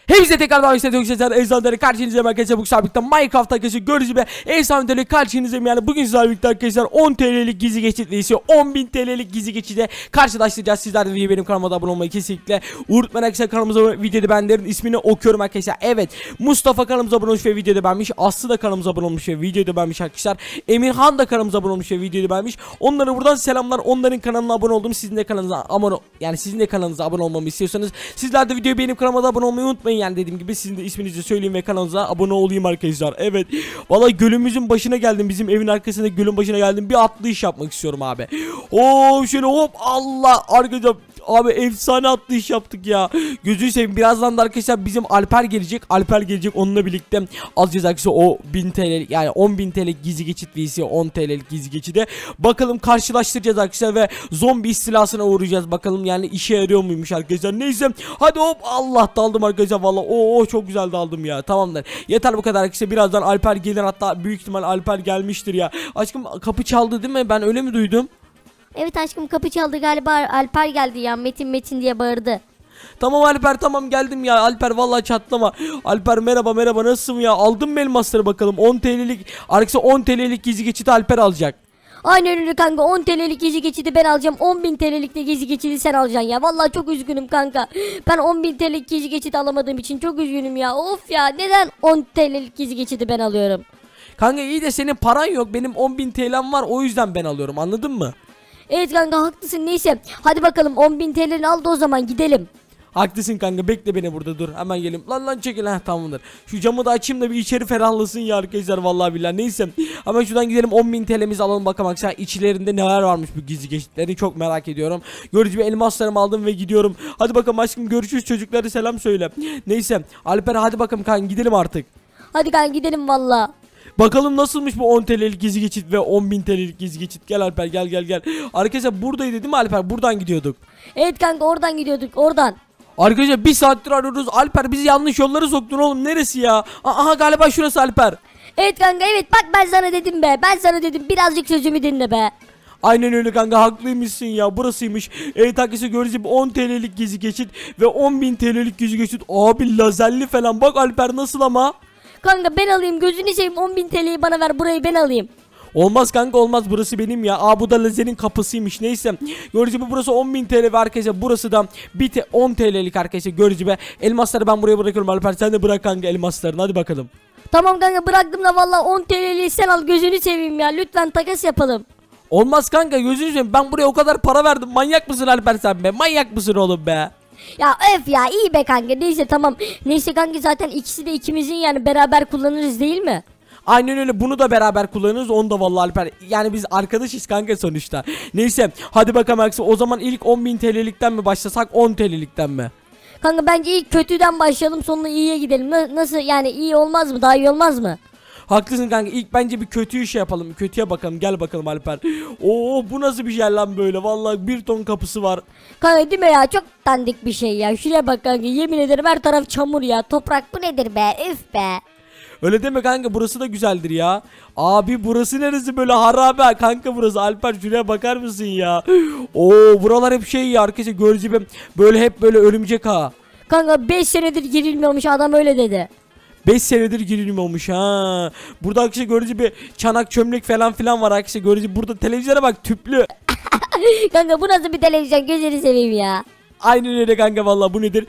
Hepinize tekrardan arkadaşlar Ezanları karşınıza arkadaşlar bu sabit'te Minecraft arkadaşlar gördüğünüz gibi Ezanları karşınıza yani bugün sizlerle birlikte arkadaşlar 10 TL'lik gizli geçit ise 10.000 TL'lik gizli geçide karşılaştıracağız. Sizler de benim kanalıma abone olmayı kesinlikle unutmayın arkadaşlar. Kanalımıza videoda benlerin ismini okuyorum arkadaşlar. Evet, Mustafa kanalımıza abone olmuş ve videoda beğenmiş. Aslı da kanalımıza abone olmuş ve videoda beğenmiş arkadaşlar. Emirhan da kanalımıza abone olmuş ve videoda beğenmiş. Onlara buradan selamlar. Onların kanalına abone oldum. Sizin de kanalınıza abone olmamı istiyorsanız sizler de videoyu beğenip kanalıma abone olmayı unutmayın. Yani dediğim gibi sizin de isminizi söyleyeyim ve kanalımıza abone olayım arkadaşlar. Evet. Vallahi gölümüzün başına geldim. Bizim evin arkasında gölün başına geldim. Bir atlayış yapmak istiyorum abi. Oo şöyle hop Allah arkadaşlar. Abi efsane atlayış yaptık ya. Gözünü seveyim. Birazdan da arkadaşlar bizim Alper gelecek. Onunla birlikte alacağız arkadaşlar o 1000 TL yani 10.000 TL gizli geçit vs 10 TL'lik gizli geçide. Bakalım karşılaştıracağız arkadaşlar ve zombi istilasına uğrayacağız. Bakalım yani işe yarıyor muymuş arkadaşlar. Neyse. Hadi hop Allah daldım arkadaşlar valla. Oo çok güzel daldım ya. Tamamdır. Yeter bu kadar arkadaşlar. Birazdan Alper gelir, hatta büyük ihtimal Alper gelmiştir ya. Aşkım kapı çaldı değil mi? Ben öyle mi duydum? Evet aşkım, kapı çaldı galiba, Alper geldi ya, Metin diye bağırdı. Tamam Alper, tamam geldim ya Alper, vallahi çatlama. Alper merhaba nasılsın ya, aldın mı elmasları bakalım? 10 TL'lik arkadaşlar, 10 TL'lik gizli geçiti Alper alacak. Aynen öyle kanka, 10 TL'lik gizli geçidi ben alacağım, 10.000 TL'lik de gizli geçidi sen alacaksın ya. Vallahi çok üzgünüm kanka, ben 10.000 TL'lik gizli geçidi alamadığım için çok üzgünüm ya. Of ya, neden 10 TL'lik gizli geçidi ben alıyorum? Kanka iyi de senin paran yok, benim 10.000 TL'm var, o yüzden ben alıyorum, anladın mı? Evet kanka haklısın, neyse hadi bakalım 10.000 TL'ni al da o zaman gidelim. Haklısın kanka, bekle beni burada, dur hemen geleyim. Lan çekil, tamamdır. Şu camı da açayım da bir içeri ferahlasın ya arkadaşlar, vallahi billahi. Neyse hemen şuradan gidelim, 10.000 TL'mizi alalım bakalım arkadaşlar. İçlerinde neler varmış bu gizli geçitlerini çok merak ediyorum. Gördüğünüz gibi elmaslarımı aldım ve gidiyorum. Hadi bakalım aşkım, görüşürüz, çocuklara selam söyle. Neyse Alper hadi bakalım kanka, gidelim artık. Hadi kanka gidelim valla. Bakalım nasılmış bu 10 TL'lik gizli geçit ve 10.000 TL'lik gizli geçit. Gel Alper, gel. Arkadaşlar buradaydı değil mi Alper? Buradan gidiyorduk. Evet kanka, oradan gidiyorduk, oradan. Arkadaşlar bir saattir arıyoruz. Alper bizi yanlış yollara soktun oğlum, neresi ya? Aha galiba şurası Alper. Evet kanka, evet bak ben sana dedim be. Ben sana dedim, birazcık sözümü dinle be. Aynen öyle kanka, haklıymışsın ya, burasıymış. Evet arkadaşlar gördüğünüz gibi 10 TL'lik gizli geçit ve 10.000 TL'lik gizli geçit. Abi lazerli falan, bak Alper nasıl ama? Kanka ben alayım, gözünü seveyim, 10.000 TL'yi bana ver, burayı ben alayım. Olmaz kanka, olmaz, burası benim ya. Bu da lazerin kapısıymış. Neyse gördüğünüz gibi burası 10.000 TL ve arkadaşlar burası da 10 TL'lik arkadaşlar. Gördüğünüz gibi elmasları ben buraya bırakıyorum. Alper sen de bırak kanka elmaslarını, hadi bakalım. Tamam kanka, bıraktım da vallahi 10 TL'yi sen al, gözünü seveyim ya, lütfen takas yapalım. Olmaz kanka, gözünü seveyim, ben buraya o kadar para verdim. Manyak mısın Alper sen be? Manyak mısın oğlum be? Ya öf ya, iyi be kanka, neyse tamam. Neyse kanka, zaten ikisi de ikimizin, yani beraber kullanırız değil mi? Aynen öyle, bunu da beraber kullanırız, onu da vallahi Alper. Yani biz arkadaşız kanka sonuçta. Neyse hadi bakalım arkadaşlar, o zaman ilk 10.000 TL'likten mi başlasak 10 TL'likten mi? Kanka bence ilk kötüden başlayalım, sonra iyiye gidelim. Nasıl yani, iyi olmaz mı, daha iyi olmaz mı? Haklısın kanka, ilk bence bir kötüyü şey yapalım, kötüye bakalım, gel bakalım Alper. Oo bu nasıl bir şey lan böyle, vallahi bir ton kapısı var. Kanka değil mi ya, çok dandik bir şey ya, şuraya bak kanka, yemin ederim her taraf çamur ya, toprak, bu nedir be, üf be. Öyle deme kanka, burası da güzeldir ya. Abi burası neresi böyle harabe kanka burası, Alper şuraya bakar mısın ya? Oo buralar hep şey ya arkadaşlar, gördüğünüz gibi böyle hep böyle örümcek ha. Kanka 5 senedir girilmiyormuş, adam öyle dedi. 5 senedir girilmiyormuş ha. Burada arkadaşlar gördüğünüz gibi çanak çömlek falan filan var arkadaşlar, gördüğünüz gibi burada televizyona bak, tüplü. Kanka bu nasıl bir televizyon, gözünü seveyim ya. Aynen öyle kanka, vallahi bu nedir?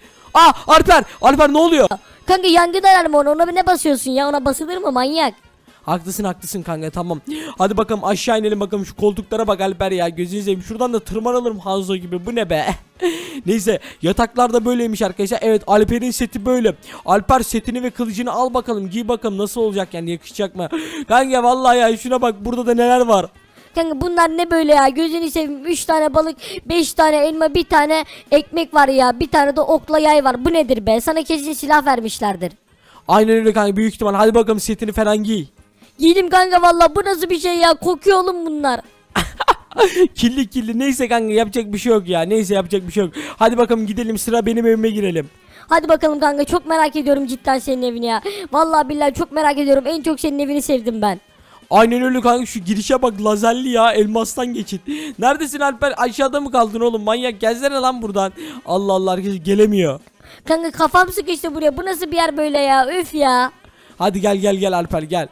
Alper ne oluyor? Kanka yangın alarmı, ona ne basıyorsun ya, ona basılır mı manyak? Haklısın kanka, tamam. Hadi bakalım aşağı inelim bakalım, şu koltuklara bak Alper ya, gözünü seveyim. Şuradan da tırmanalım Hanzo gibi, bu ne be? Neyse yataklar da böyleymiş arkadaşlar. Evet Alper'in seti böyle. Alper setini ve kılıcını al bakalım, giy bakalım nasıl olacak yani, yakışacak mı? Kanka vallahi ya şuna bak, burada da neler var. Kanka bunlar ne böyle ya, gözünü seveyim, 3 tane balık, 5 tane elma, bir tane ekmek var ya, bir tane de okla yay var, bu nedir be? Sana kesin silah vermişlerdir. Aynen öyle kanka, büyük ihtimal. Hadi bakalım setini falan giy. Giydim kanka, vallahi bu nasıl bir şey ya, kokuyor oğlum bunlar. Kirli neyse kanka, yapacak bir şey yok ya, neyse yapacak bir şey yok. Hadi bakalım gidelim, sıra benim evime girelim. Hadi bakalım kanka, çok merak ediyorum cidden senin evini ya. Vallahi billahi çok merak ediyorum, en çok senin evini sevdim ben. Aynen öyle kanka, şu girişe bak, lazerli ya, elmastan geçit. Neredesin Alper, aşağıda mı kaldın oğlum, manyak, gelsene lan buradan. Allah Allah, arkadaşlar gelemiyor. Kanka kafam sıkıştı buraya. Bu nasıl bir yer böyle ya? Üf ya. Hadi gel Alper gel.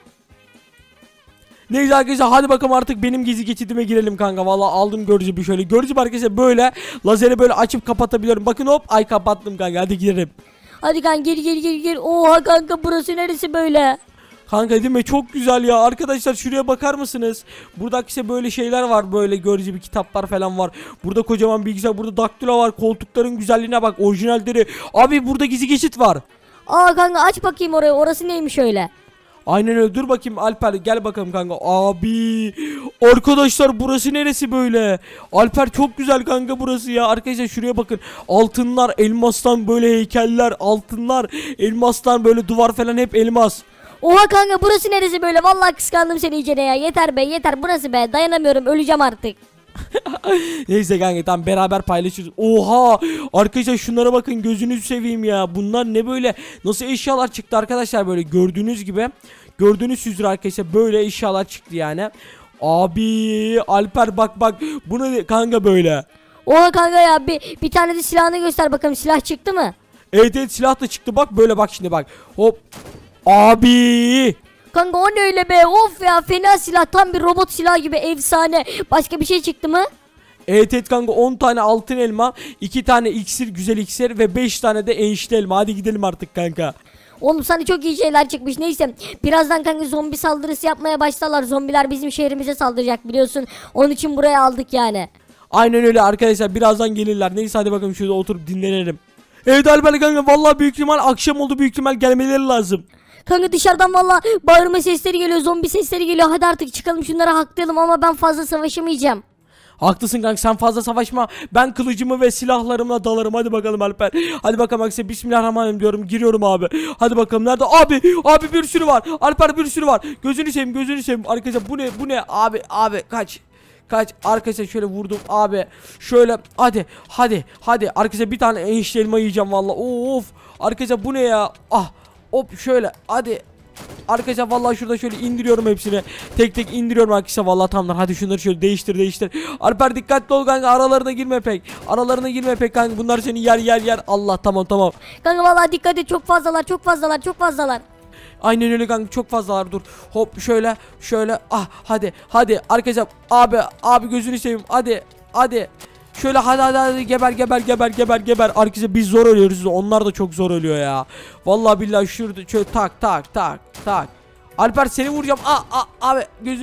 Neyse arkadaşlar hadi bakalım artık benim gizli geçidime girelim kanka. Vallahi aldım görücü bir şöyle. Görücü arkadaşlar böyle lazeri böyle açıp kapatabiliyorum. Bakın hop ay kapattım kanka, hadi girelim. Hadi kanka gir. Oha kanka burası neresi böyle? Kanka değil mi? Çok güzel ya. Arkadaşlar şuraya bakar mısınız? Burada işte böyle şeyler var. Böyle görücü bir kitaplar falan var. Burada kocaman bilgisayar. Burada daktilo var. Koltukların güzelliğine bak. Orijinalleri. Abi burada gizli geçit var. Aa kanka aç bakayım orayı. Orası neymiş öyle? Aynen öyle. Dur bakayım Alper. Gel bakalım kanka. Abi. Arkadaşlar burası neresi böyle? Alper çok güzel kanka burası ya. Arkadaşlar şuraya bakın. Altınlar, elmastan böyle heykeller. Altınlar, elmastan böyle duvar falan hep elmas. Oha kanka burası neresi böyle? Vallahi kıskandım seni iyicene ya. Yeter be yeter. Burası be. Dayanamıyorum. Öleceğim artık. Neyse kanka tamam beraber paylaşırız. Oha arkadaşlar şunlara bakın, gözünüzü seveyim ya. Bunlar ne böyle, nasıl eşyalar çıktı arkadaşlar, böyle gördüğünüz gibi. Gördüğünüz üzere arkadaşlar böyle eşyalar çıktı yani. Abi Alper bak bu ne kanka böyle. Oha kanka ya bir tane de silahını göster bakalım. Silah çıktı mı? Evet silah da çıktı, bak böyle, bak şimdi bak. Hop. Abi. Kanka o ne öyle be? Of ya fena silah. Tam bir robot silah gibi efsane. Başka bir şey çıktı mı? Evet kanka 10 tane altın elma, 2 tane iksir, güzel iksir ve 5 tane de enişte elma. Hadi gidelim artık kanka. Oğlum sana çok iyi şeyler çıkmış. Neyse birazdan kanka zombi saldırısı yapmaya başlarlar. Zombiler bizim şehrimize saldıracak biliyorsun. Onun için buraya aldık yani. Aynen öyle arkadaşlar, birazdan gelirler. Neyse hadi bakalım şurada oturup dinlenelim. Evet Alper kanka vallahi büyük ihtimal akşam oldu, büyük ihtimal gelmeleri lazım. Kanka dışarıdan valla bağırma sesleri geliyor, zombi sesleri geliyor. Hadi artık çıkalım şunları haklayalım ama ben fazla savaşamayacağım. Haklısın kanka, sen fazla savaşma. Ben kılıcımı ve silahlarımla dalarım. Hadi bakalım Alper. Hadi bakalım arkadaşlar, bismillahirrahmanirrahim diyorum. Giriyorum abi. Hadi bakalım nerede? Abi bir sürü var. Alper bir sürü var. Gözünü seveyim. Arkadaşlar bu ne? Abi kaç arkadaşlar, şöyle vurdum abi. Şöyle hadi. Arkadaşlar bir tane enişte elma yiyeceğim valla. Of. Arkadaşlar bu ne ya? Hop şöyle hadi. Arkadaşlar vallahi şurada şöyle indiriyorum hepsini. Tek indiriyorum arkadaşlar vallahi, tamamlar. Hadi şunları şöyle değiştir. Alper dikkatli ol kanka, aralarına girme pek kanka. Bunlar seni yer. Allah tamam. Kanka valla dikkat et, çok fazlalar. Aynen öyle kanka, çok fazlalar. Dur hop şöyle hadi arkadaşlar, abi gözünü seveyim, hadi şöyle hadi geber. Arkadaşlar biz zor ölüyoruz, onlar da çok zor ölüyor ya. Vallahi billahi şurada şöyle tak. Alper seni vuracağım. Abi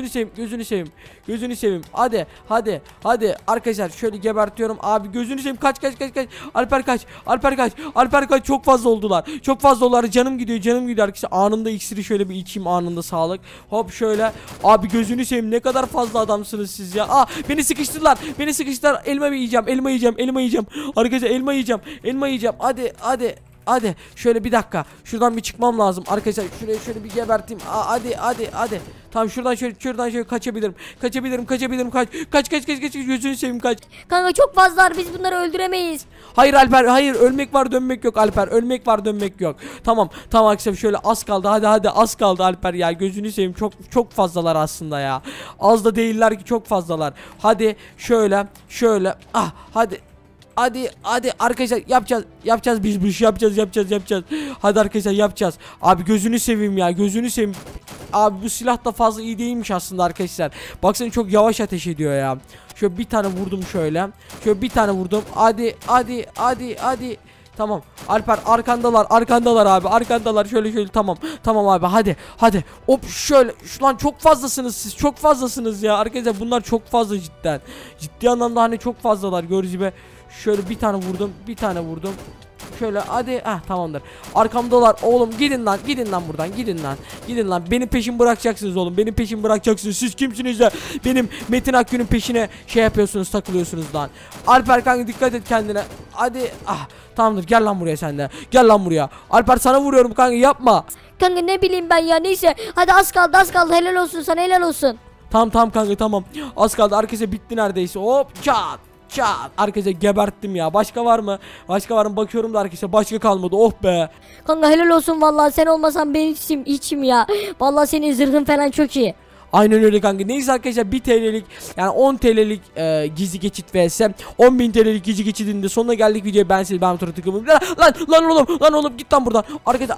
gözünü seveyim. Hadi arkadaşlar şöyle gebertiyorum. Abi gözünü seveyim, kaç. Alper kaç. Çok fazla oldular. Canım gidiyor arkadaşlar. Anında iksiri şöyle bir içeyim, anında sağlık. Hop şöyle. Abi gözünü seveyim, ne kadar fazla adamsınız siz ya. Beni sıkıştırdılar. Elma yiyeceğim. Arkadaşlar elma yiyeceğim. Hadi şöyle bir dakika, şuradan bir çıkmam lazım arkadaşlar, şuraya şöyle bir geberteyim. Hadi tamam, şuradan şöyle kaçabilirim. Kaç gözünü seveyim, kaç. Kanka çok fazlalar, biz bunları öldüremeyiz. Hayır Alper, hayır, ölmek var dönmek yok Alper, tamam arkadaşlar şöyle az kaldı, hadi az kaldı Alper ya, gözünü seveyim, çok fazlalar aslında ya, az da değiller ki, çok fazlalar. Hadi şöyle hadi arkadaşlar, yapacağız biz bu işi, yapacağız. Hadi arkadaşlar yapacağız. Abi gözünü seveyim. Abi bu silah da fazla iyi değilmiş aslında arkadaşlar. Baksana çok yavaş ateş ediyor ya. Şöyle bir tane vurdum şöyle. Hadi. Tamam Alper, arkandalar abi, şöyle tamam abi, hadi hop şöyle. Lan çok fazlasınız siz, çok fazlasınız ya arkadaşlar, bunlar çok fazla ciddi anlamda, hani çok fazlalar, gördüğünüz gibi. Şöyle bir tane vurdum şöyle, hadi tamamdır. Arkamdalar oğlum, gidin lan buradan, gidin lan, benim peşimi bırakacaksınız oğlum, siz kimsiniz de benim Metin Akgün'ün peşine şey yapıyorsunuz, takılıyorsunuz lan. Alper kanka dikkat et kendine, hadi. Tamamdır, gel lan buraya, sen de gel lan buraya. Alper sana vuruyorum kanka, yapma. Kanka ne bileyim ben ya, neyse hadi az kaldı, helal olsun sana, helal olsun. Tamam kanka, tamam az kaldı, arkadaşlar bitti neredeyse. Hop çat. Arkadaşlar geberttim ya. Başka var mı? Bakıyorum da arkadaşlar başka kalmadı. Oh be. Kanka helal olsun vallahi, sen olmasan ben içim ya. Vallahi senin zırhın falan çok iyi. Aynen öyle kanka. Neyse arkadaşlar 1 TL'lik yani 10 TL'lik gizli geçit vs 10.000 TL'lik gizli geçidinde sonuna geldik. Videoyu ben size ben tıklamayayım. Lan oğlum git lan buradan. Arkadaşlar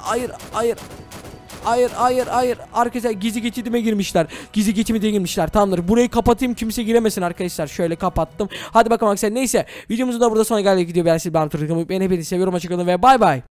hayır. Arkadaşlar gizli geçidime girmişler. Gizli geçidime girmişler. Tamamdır. Burayı kapatayım, kimse giremesin arkadaşlar. Şöyle kapattım. Hadi bakalım arkadaşlar. Neyse videomuzun da burada sonuna geldik. Videoyu ben size ben tıklamayayım. Ben hepinizi seviyorum. Hoşçakalın ve bay bay.